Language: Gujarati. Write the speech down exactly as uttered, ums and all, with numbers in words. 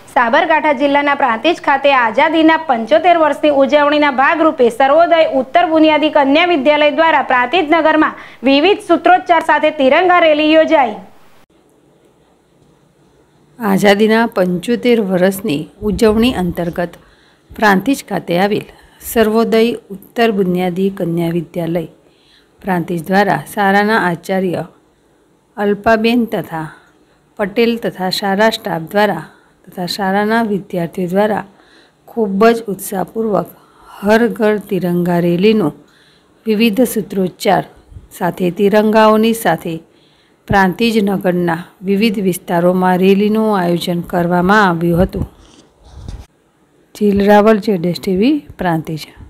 સાબરકાંઠા જિલ્લાના પ્રાંતિજ ખાતે આઝાદીના પંચોતેર વર્ષની ઉજવણીના ભાગરૂપે સર્વોદય ઉત્તર બુનિયાદી કન્યા વિદ્યાલય દ્વારા પ્રાંતિજ નગરમાં વિવિધ સૂત્રોચ્ચાર સાથે તિરંગા રેલી યોજાઈ। આઝાદીના પંચોતેર વર્ષની ઉજવણી અંતર્ગત પ્રાંતિજ ખાતે આવેલ સર્વોદય ઉત્તર બુનિયાદી કન્યા વિદ્યાલય પ્રાંતિજ દ્વારા શાળાના આચાર્ય અલ્પાબેન તથા પટેલ તથા શાળા સ્ટાફ દ્વારા તથા શાળાના વિદ્યાર્થીઓ દ્વારા ખૂબ જ ઉત્સાહપૂર્વક હર ઘર તિરંગા રેલીનું વિવિધ સૂત્રોચ્ચાર સાથે તિરંગાઓની સાથે પ્રાંતિજ નગરના વિવિધ વિસ્તારોમાં રેલીનું આયોજન કરવામાં આવ્યું હતું। જીલ રાવલ, જેડેશ ટીવી, પ્રાંતિજ।